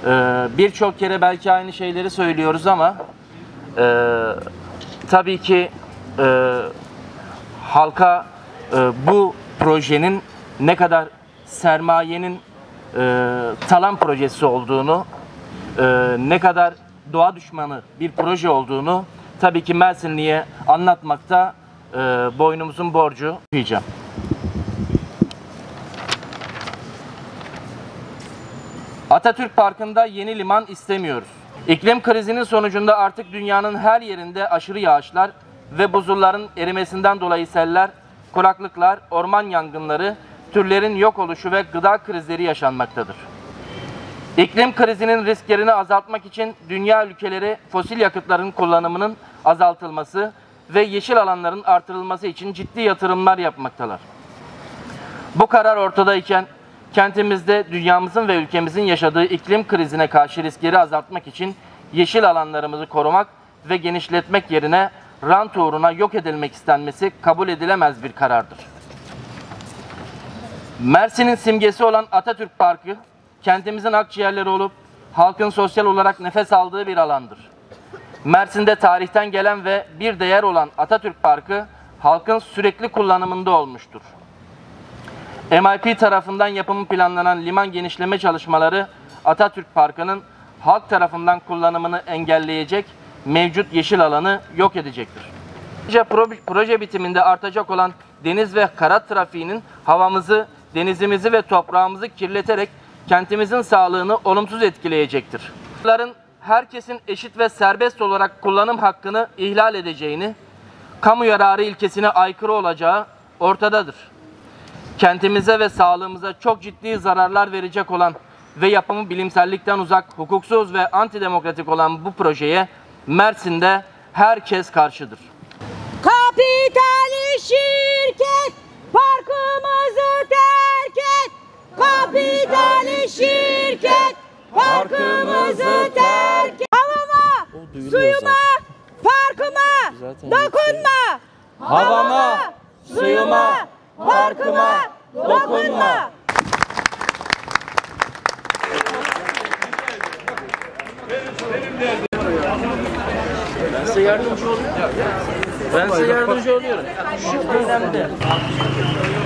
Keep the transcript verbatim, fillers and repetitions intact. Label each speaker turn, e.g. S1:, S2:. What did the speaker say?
S1: Ee, Birçok kere belki aynı şeyleri söylüyoruz ama e, tabii ki e, halka e, bu projenin ne kadar sermayenin e, talan projesi olduğunu, e, ne kadar doğa düşmanı bir proje olduğunu tabii ki Mersinli'ye anlatmakta e, boynumuzun borcu diyeceğim. Atatürk Parkı'nda yeni liman istemiyoruz. İklim krizinin sonucunda artık dünyanın her yerinde aşırı yağışlar ve buzulların erimesinden dolayı seller, kuraklıklar, orman yangınları, türlerin yok oluşu ve gıda krizleri yaşanmaktadır. İklim krizinin risklerini azaltmak için dünya ülkeleri fosil yakıtların kullanımının azaltılması ve yeşil alanların artırılması için ciddi yatırımlar yapmaktalar. Bu karar ortadayken kentimizde dünyamızın ve ülkemizin yaşadığı iklim krizine karşı riskleri azaltmak için yeşil alanlarımızı korumak ve genişletmek yerine rant uğruna yok edilmek istenmesi kabul edilemez bir karardır. Mersin'in simgesi olan Atatürk Parkı, kentimizin akciğerleri olup halkın sosyal olarak nefes aldığı bir alandır. Mersin'de tarihten gelen ve bir değer olan Atatürk Parkı, halkın sürekli kullanımında olmuştur. M I P tarafından yapımı planlanan liman genişleme çalışmaları Atatürk Parkı'nın halk tarafından kullanımını engelleyecek, mevcut yeşil alanı yok edecektir. Proje, proje bitiminde artacak olan deniz ve kara trafiğinin havamızı, denizimizi ve toprağımızı kirleterek kentimizin sağlığını olumsuz etkileyecektir. Bunların herkesin eşit ve serbest olarak kullanım hakkını ihlal edeceğini, kamu yararı ilkesine aykırı olacağı ortadadır. Kentimize ve sağlığımıza çok ciddi zararlar verecek olan ve yapımı bilimsellikten uzak, hukuksuz ve antidemokratik olan bu projeye Mersin'de herkes karşıdır.
S2: Kapitalist şirket parkımızı terk et. Kapitalist şirket parkımızı terk et. Havama, suyuma, parkıma dokunma.
S1: Havama, suyuma, parkıma dokunma. Ben size yardımcı oluyorum. Ben size yardımcı oluyorum. Şu dönemde